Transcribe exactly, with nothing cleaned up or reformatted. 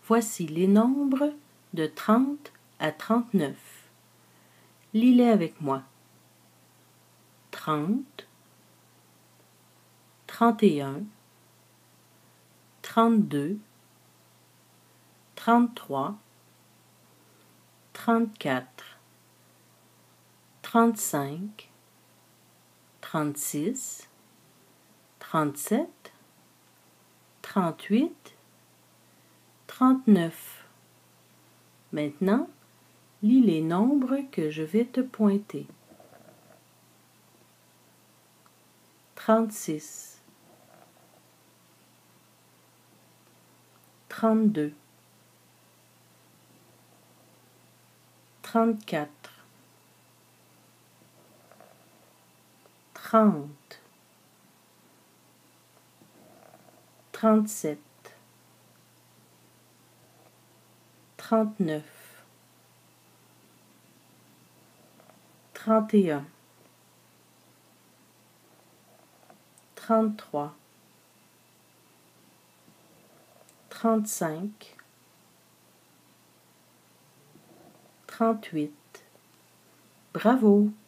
Voici les nombres de trente à trente-neuf. Lis-les avec moi. trente, trente et un, trente-deux, trente-trois, trente-quatre, trente-cinq, trente-six, trente-sept, trente-huit, trente-neuf. Maintenant, lis les nombres que je vais te pointer. trente-six, trente-deux, trente-quatre, trente, trente-sept, trente-neuf, trente et un, trente-trois, trente-cinq, trente-huit. Bravo!